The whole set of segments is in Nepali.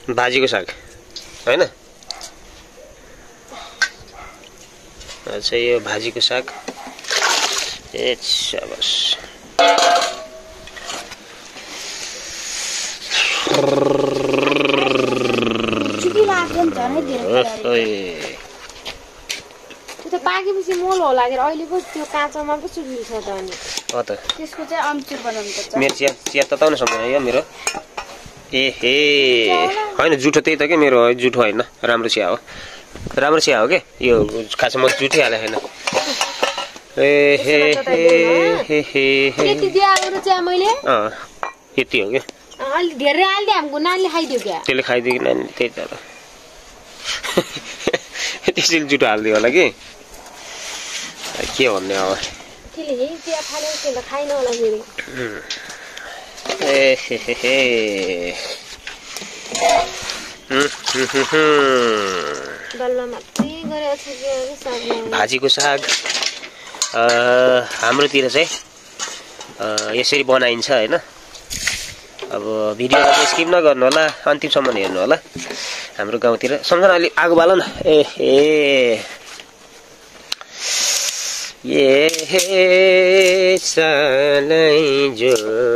भाजीको साग हैन अच्छा यो भाजीको साग ए शाबास चिकन आफन झनै धेरै त्यो पाकेपछि मोल होला के अहिलेको त्यो काँचामा पो चुकिन्छ त अनि हो त त्यसको चाहिँ अम्चुर बनाउनु पर्छ मेरो चिया तताउन सक्दैन यो मेरो ए हे हैन जुठो त्यही त के मेरो जुठो हैन राम्रो चिया हो के यो खासमा म जुठी हाले हैन ए हे यति दिया अरु चाहिँ मैले यति हो के अलि धेरै हाल्दे हाम्रो नानीले खाइदियो क्या त्यसले खाइदियो कि नानी त्यही त त्यसले जुठो हाल्दियो होला कि के भन्ने अब त्यसले हे चिया खाने के त खाइन होला फेरि ए हे बल्ल मात्रै गरेको छ के सागमा भाजीको साग हाम्रोतिर चाहिँ यसरी बनाइन्छ हैन अब भिडियोलाई चाहिँ स्किप नगर्नु होला अन्तिमसम्म हेर्नु होला हाम्रो गाउँतिर सम्झना अलि आगो बाल न ये सालै जो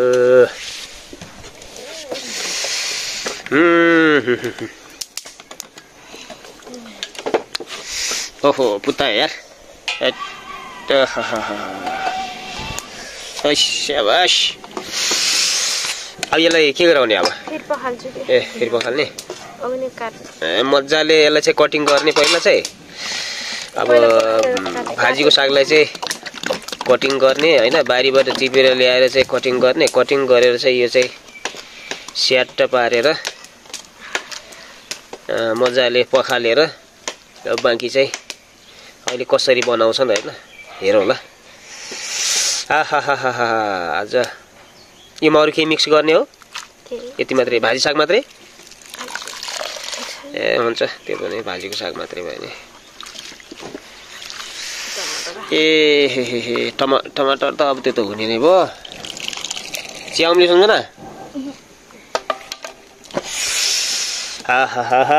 ओहो पुता यार शाबाश अब यसलाई के गराउने अब फेरि पखाल्छु के ए फेरि पखाल्ने अग्नि काट मजाले यसलाई चाहिँ कटिङ गर्ने पहिला चाहिँ अब भाजीको सागलाई चाहिँ कटिङ गर्ने हैन बारीबाट टिपेर ल्याएर चाहिँ कटिङ गर्ने कटिङ गरेर चाहिँ यो चाहिँ स्याट्ट पारेर मजाले पखालेर अब बाँकी चाहिँ अहिले कसरी बनाउँछन् हैन हेरौँ ल आहाहाहा आज योमा अरु के मिक्स गर्ने हो यति मात्रै भाजी साग मात्रै ए हुन्छ त्यो पनि भाजीको साग मात्रै भयो नि ए टमाटर त अब त्यो त हुने नै भयो चिया उम्ली सम्झना आहाहा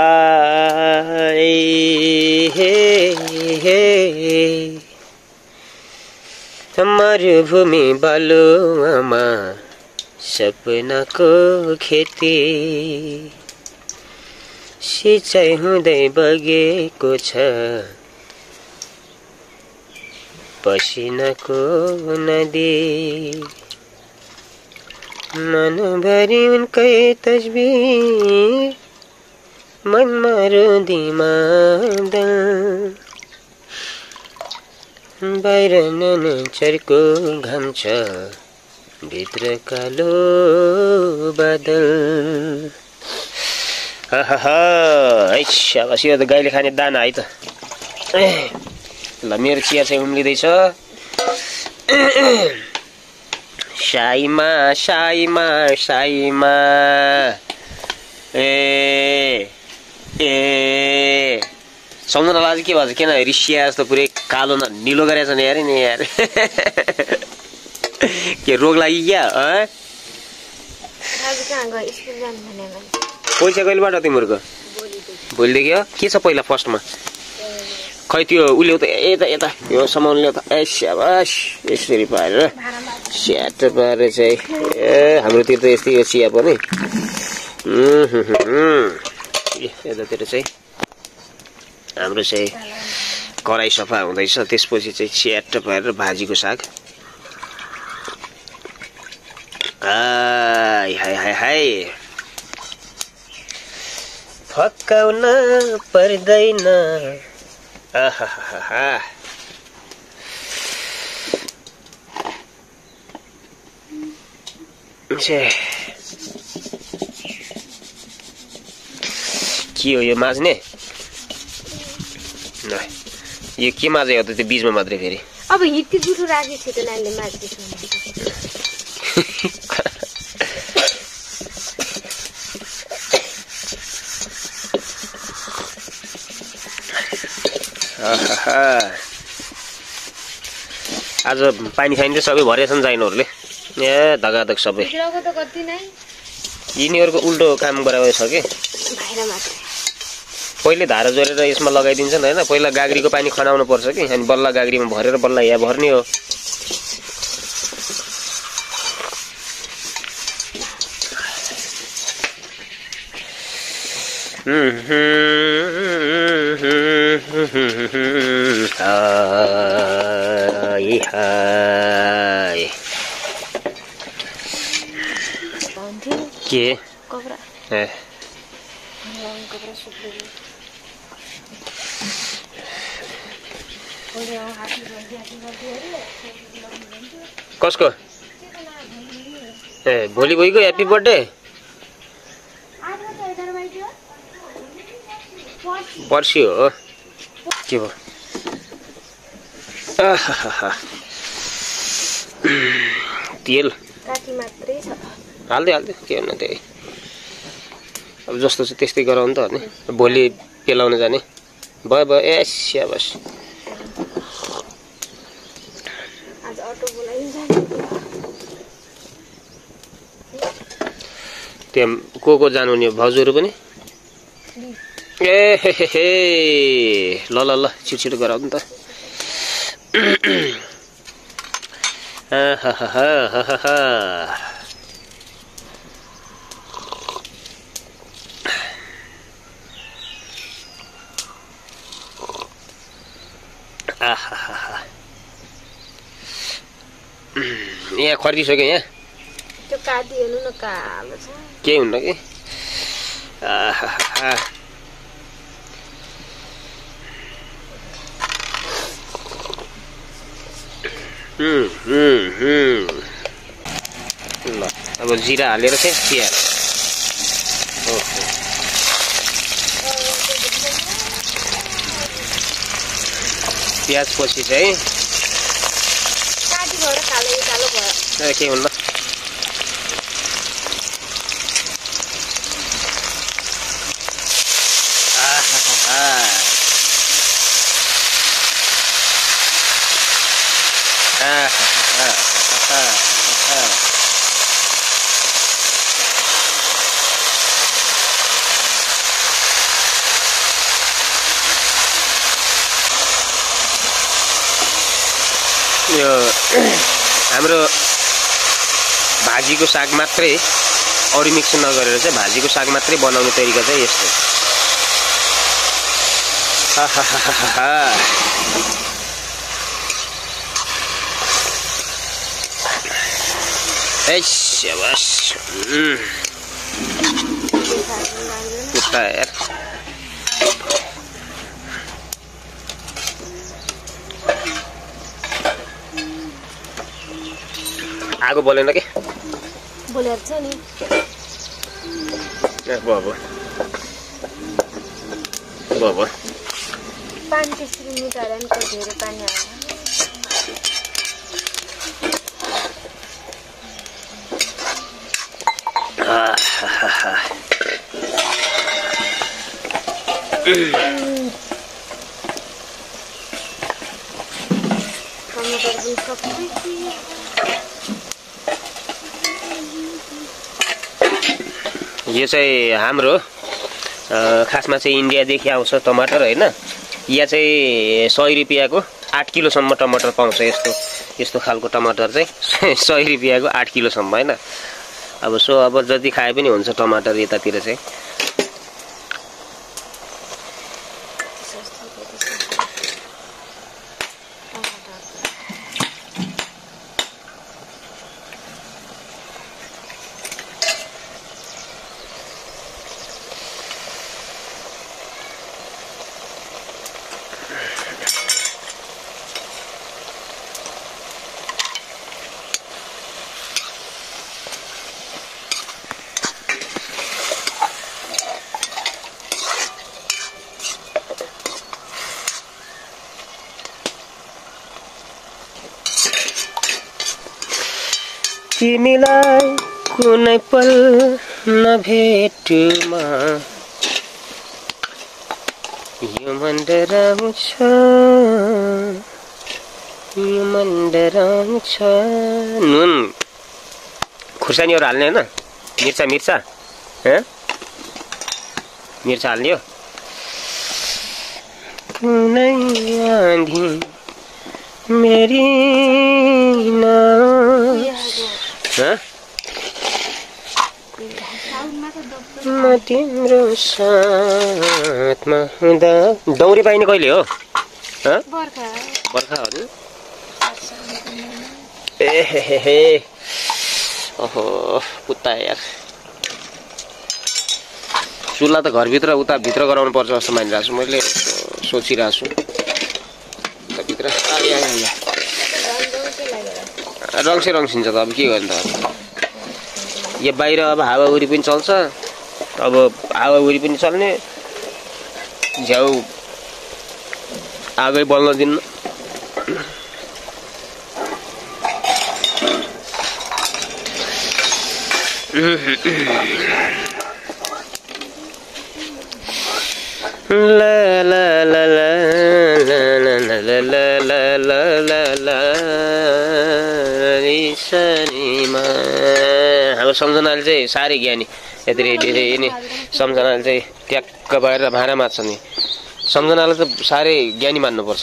मरुभूमि बालुवामा सपनाको खेती सिँचाइ हुँदै बगेको छ पसिनाको नदी मनभरि उनकै तस्बिर मनमा रुँदी मादल बाहिर ननचरको घाम छ भित्र कालो बादल शाबास यो त गाईले खाने दाना है त ल मेरो चिया चाहिँ उम्लिँदैछ साइमा साइमा साइमा ए सम्झनालाई आज के भन्छ किन रिसिया जस्तो पुरै कालो न निलो गरेछ नि यार के रोग लागि क्या पैसा कहिलेबाट तिमीहरूको भोलिदेखि हो के छ पहिला फर्स्टमा खै त्यो उल्यो त यता यो सामान ल्याउ त ए स्याबास यसरी पारेर स्याट पारेर चाहिँ ए हाम्रोतिर त यस्तै हो चिया पनि यतातिर चाहिँ हाम्रो चाहिँ कराई सफा हुँदैछ त्यसपछि चाहिँ स्याट पारेर भाजीको साग हाय हाय हाय हाय फकाउन पर्दैन आहाहा के हो यो माझ्ने ल यो के माझे हो त त्यो बीचमा मात्रै फेरि अब हित्ती जुठो राखेको थियो त नानीले माझ्दैछ आज पानी खाइन चाहिँ सबै भरेछन् जाइनहरूले ए धगाधक सबै त कति नै यिनीहरूको उल्टो काम गराएको छ कि राखेर मात्रै पहिले धारा जोडेर यसमा लगाइदिन्छन् हैन पहिला गाग्रीको पानी खनाउनु पर्छ कि अनि बल्ल गाग्रीमा भरेर बल्ल यहाँ भर्ने हो के कपडा कपडा सुक्दै कसको ए भोलि भइगयो ह्यापी बर्थडे पर्सि हो के भयो तेल काटी मात्रै छ हाल्दै के हुन त्यही अब जस्तो छ त्यस्तै गराउनु त अनि भोलि पेलाउन जाने भयो ए स्याबास आज अटो बोलाइन्छ त्यहाँ को जानु नि भाउजूहरू पनि ए हे ल छिटो गराउनु त यहाँ खरिदिसक्यो यहाँ त्यो काटी हेर्नु न कालो छ के हुन्न कि ल अब जिरा हालेर चाहिँ चिया प्याज पछि चाहिँ काटी भएर कालो भयो के हुन्न यो हाम्रो भाजीको साग मात्रै अरू मिक्स नगरेर चाहिँ भाजीको साग मात्रै बनाउने तरिका चाहिँ यस्तो यार आगो बोलेन के बोलेर छ नि भयो पानी त्यसरी निकालेर नि धेरै पानी हाल्नु यो चाहिँ हाम्रो खासमा चाहिँ इन्डियादेखि आउँछ टमाटर हैन यहाँ चाहिँ 100 रुपैयाँको 8 किलोसम्म टमाटर पाउँछ यस्तो खालको टमाटर चाहिँ 100 रुपैयाँको 8 किलोसम्म हैन अब जति खाए पनि हुन्छ टमाटर यतातिर चाहिँ तिमीलाई कुनै पल नभेटुमा यो मन डराउँछ नुन खुर्सानीहरु हाल्ने हैन मिर्चा मिर्च हाल्ने हो कुनै आँधी मेरी म तिम्रो साथमा हुँदा दौरी पाइने कहिले हो बर्खा हो नि ए ओहो पुत्ता यार चुल्हा त घरभित्र उता भित्र गराउनु पर्छ जस्तो मानिरहेको छु मैले सोचिरहेको छु भित्र रङ्से रङ्सिन्छ त अब के गर्नु त यो बाहिर अब हावाहुरी पनि चल्छ अब हावाहुरी पनि चल्ने झ्याउ आगै बल्न दिन्न ला ला ला ला ला ला ला ला ला ला ला शनिमा हाम्रो सम्झनाले चाहिँ साह्रै ज्ञानी यति नि सम्झनाले चाहिँ ट्याक्क बाहिर भाँडा मार्छ नि सम्झनालाई त साह्रै ज्ञानी मान्नुपर्छ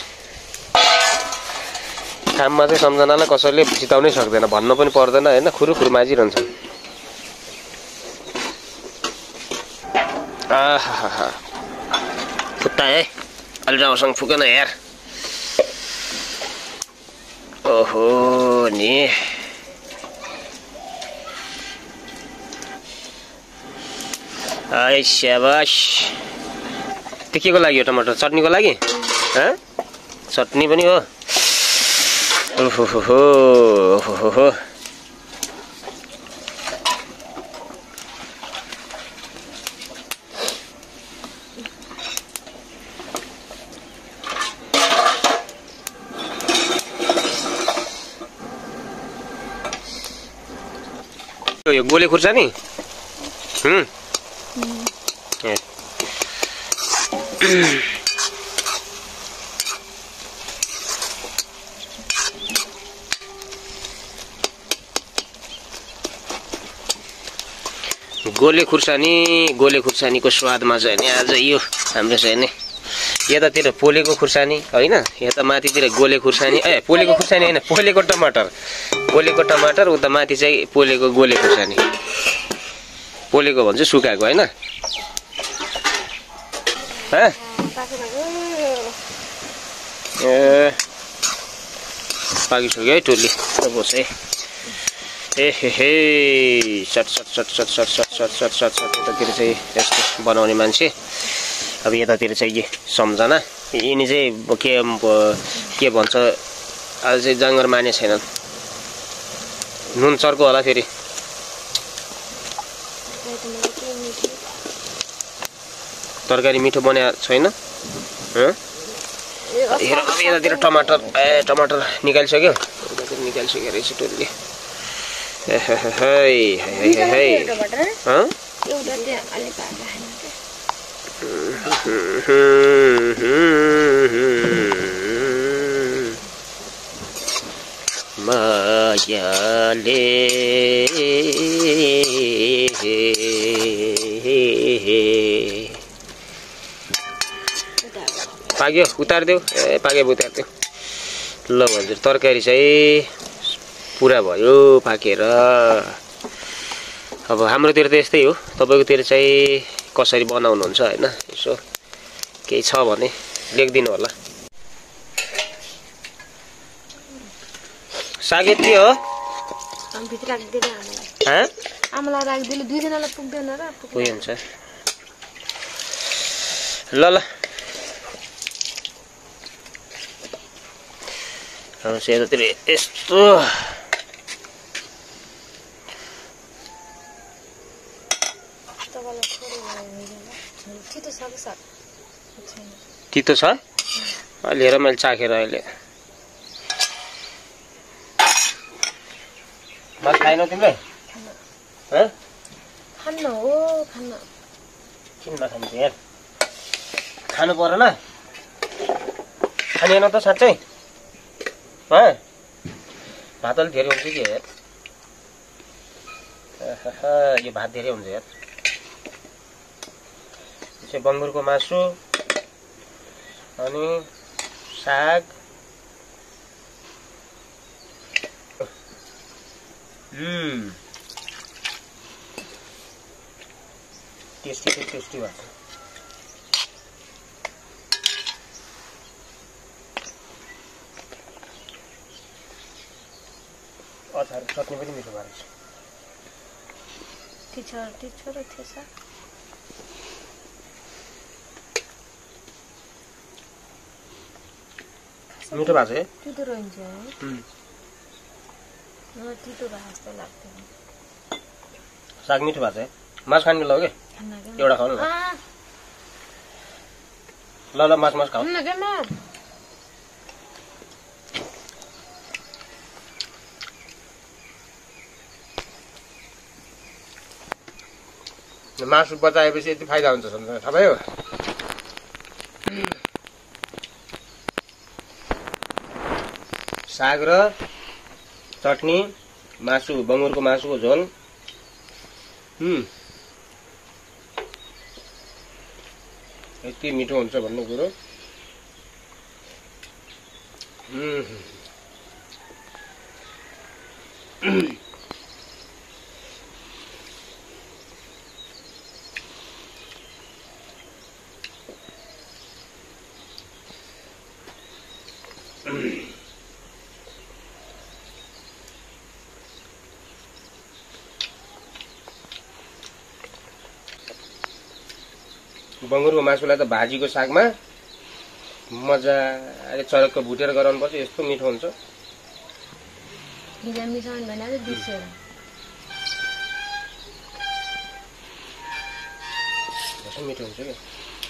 काममा चाहिँ सम्झनालाई कसैले जिताउनै सक्दैन भन्न पनि पर्दैन होइन खुरुखुरु माझिरहन्छ आहा खुट्टा है अलि राम्रोसँग फुकेन यार ओहो नि आइ स्याबास त्यो के को लागि हो टमाटर चटनीको लागि चटनी पनि हो ओहो यो गोले खुर्सानी गोले खुर्सानीको स्वादमा चाहिँ नि आज यो हाम्रो चाहिँ नि यतातिर पोलेको खुर्सानी होइन यता माथितिर गोले खुर्सानी पोलेको खुर्सानी होइन पोलेको टमाटर उता माथि चाहिँ पोलेको गोले खुर्सानी पोलेको भन्छ सुकाएको होइन पाकिसक्यो है टोली बस है सट यतातिर चाहिँ यस्तो बनाउने मान्छे अब यतातिर चाहिँ ये सम्झना यिनी चाहिँ के भन्छ आज चाहिँ जाँगर माने छैनन् नुन चर्को होला फेरि तरकारी मिठो बन्या छैन हेर अब यतातिर टमाटर निकालिसक्यो रहेछ टोलीले मायाले पाक्यो उतारिदेऊ पाके उतारिदेऊ ल हजुर तरकारी चाहिँ पुरा भयो पाकेर अब हाम्रोतिर त यस्तै हो तपाईकोतिर चाहिँ कसरी बनाउनुहुन्छ हैन यसो केही छ भने लेखिदिनु होला सागे के हो हम भित्र राख्दिनु आमालाई आमालाई राख्दिनु दुई जनालाई पुग्दैन र पुगिन्छ ल अब सेतातिर यस्तो तितो छ लिएर मैले चाखेर अहिले माल खाएनौ तिमीले खान्न हो खान्न किन नखान्छ यार खानु परेन खानेन त साँच्चै भात अलि धेरै हुन्छ कि यार यो भात धेरै हुन्छ यार चाहिँ बङ्गुरको मासु अनि साग टेस्टी भएको छ। अचार चटनी पनि मिठो भएको छ। मिठो भएको छ है। तितो रहन्छ है। मलाई तितो भए जस्तो लाग्दैन। साग मिठो भएको छ है। मासु खानु ल के एउटा खाऊ न। ल मासु खाऊ। मासु बचाएपछि यति फाइदा हुन्छ थाहा भयो। साग र चटनी, मासु, बङ्गुरको मासुको झोल। यति मिठो हुन्छ भन्ने कुरो। बङ्गुरको मासुलाई त भाजीको सागमा मजाले चरक्क भुटेर गराउनुपर्छ। यस्तो मिठो हुन्छ। मिठो हुन्छ कि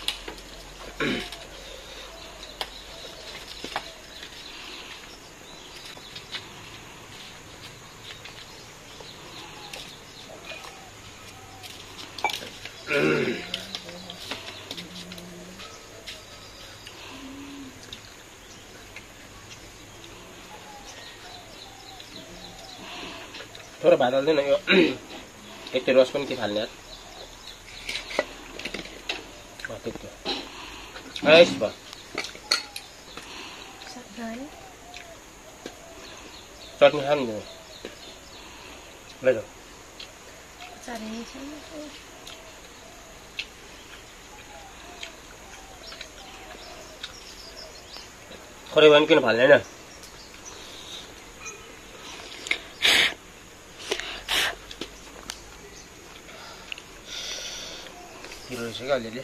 थोरै भात हाल्दैन यो। एक रस पनि के फाल्ने यार। चटनी खानु ल थोरै भने किन फाल्ने होइन। रहेछ क्या अलिअलि।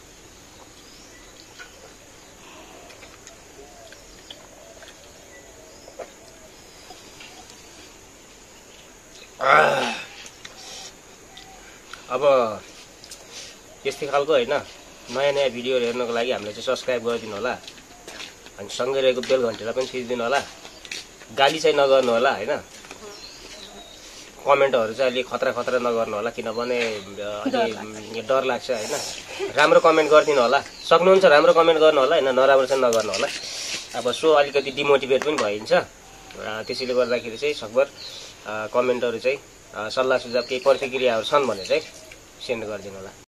अब यस्तै खालको होइन नयाँ नयाँ भिडियोहरू हेर्नको लागि हामीलाई चाहिँ सब्सक्राइब गरिदिनु होला। अनि सँगै रहेको बेल घन्टीलाई पनि थिचिदिनु होला। गाली चाहिँ नगर्नु होला होइन। कमेन्टहरू चाहिँ अलिक खतरा नगर्नु होला किनभने अलि डर लाग्छ होइन। राम्रो कमेन्ट गरिदिनु होला। सक्नुहुन्छ राम्रो कमेन्ट गर्नु होला होइन। नराम्रो चाहिँ नगर्नु होला। अब सो अलिकति डिमोटिभेट पनि भइन्छ। त्यसैले गर्दाखेरि चाहिँ सकभर कमेन्टहरू चाहिँ सल्लाह सुझाव केही प्रतिक्रियाहरू छन् भने चाहिँ सेन्ड गरिदिनु होला।